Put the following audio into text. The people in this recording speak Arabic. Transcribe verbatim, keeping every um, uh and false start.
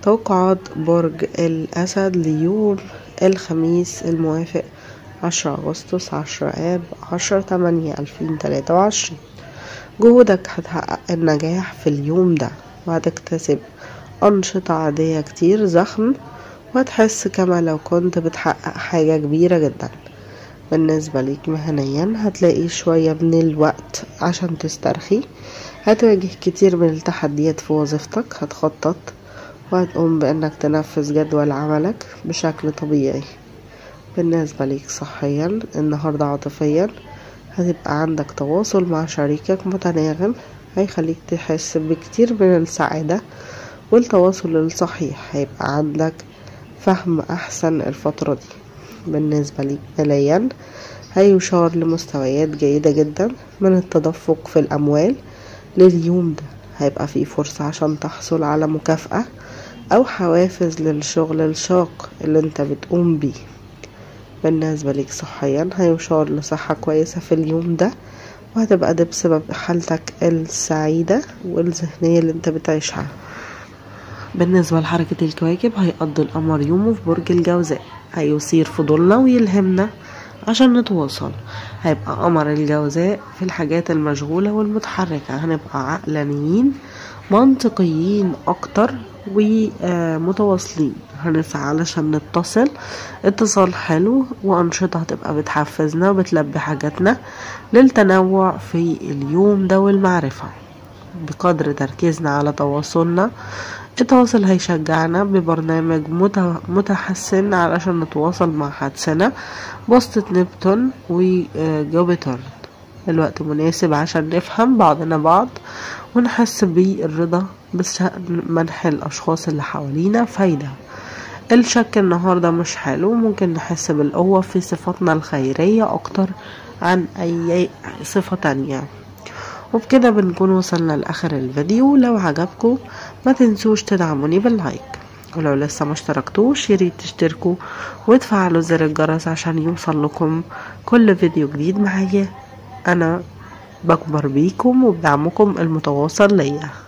توقعات برج الأسد ليوم الخميس الموافق عشرة أغسطس عشرة آب عشرة تمانية ألفين وتلاتة وعشرين. جهودك هتحقق النجاح في اليوم ده، وهتكتسب أنشطة عادية كتير ضخم، وهتحس كما لو كنت بتحقق حاجة كبيرة جدا. بالنسبة ليك مهنيا هتلاقي شوية من الوقت عشان تسترخي، هتواجه كتير من التحديات في وظيفتك، هتخطط وهتقوم بأنك تنفذ جدول عملك بشكل طبيعي. بالنسبة ليك صحيا النهاردة عاطفيا هتبقى عندك تواصل مع شريكك متناغم، هيخليك تحس بكتير من السعادة والتواصل الصحيح، هيبقى عندك فهم أحسن الفترة دي. بالنسبة ليك ماليا هيشار لمستويات جيدة جدا من التدفق في الأموال لليوم ده، هيبقى فيه فرصة عشان تحصل على مكافأة أو حوافز للشغل الشاق اللي انت بتقوم بيه. بالنسبة ليك صحيا هيشار لصحة كويسة في اليوم ده، وهتبقى ده بسبب حالتك السعيدة والذهنية اللي انت بتعيشها. بالنسبة لحركة الكواكب هيقضي القمر يومه في برج الجوزاء، هيثير فضولنا ويلهمنا عشان نتواصل. هيبقى قمر الجوزاء في الحاجات المشغولة والمتحركة، هنبقى عقلانيين منطقيين اكتر ومتواصلين، هنسعى علشان نتصل اتصال حلو، وانشطة هتبقى بتحفزنا وبتلبي حاجاتنا للتنوع في اليوم ده والمعرفة. بقدر تركيزنا على تواصلنا، التواصل هيشجعنا ببرنامج متحسن علشان نتواصل مع حدسنا بواسطة نبتون وجوبيتر. الوقت مناسب عشان نفهم بعضنا بعض ونحس بالرضا بشأن منح الأشخاص اللي حوالينا فايدة. الشك النهاردة مش حلو، ممكن نحس بالقوة في صفاتنا الخيرية أكتر عن أي صفة تانية. وبكده بنكون وصلنا لآخر الفيديو. لو عجبكم ما تنسوش تدعموني باللايك، ولو لسه ما اشتركتوش ياريت تشتركوا وتفعلوا زر الجرس عشان يوصل لكم كل فيديو جديد معايا. انا بكبر بيكم وبدعمكم المتواصل ليا.